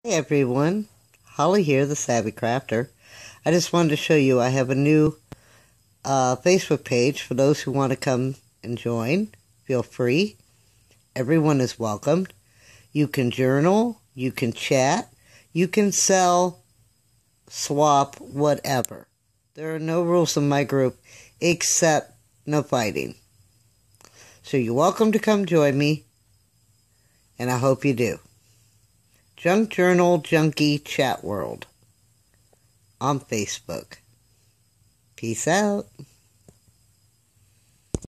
Hey everyone, Holly here, the Savvy Crafter. I just wanted to show you I have a new Facebook page for those who want to come and join. Feel free. Everyone is welcomed. You can journal, you can chat, you can sell, swap, whatever. There are no rules in my group except no fighting. So you're welcome to come join me, and I hope you do. Junk Journal Junkie Chat World on Facebook. Peace out.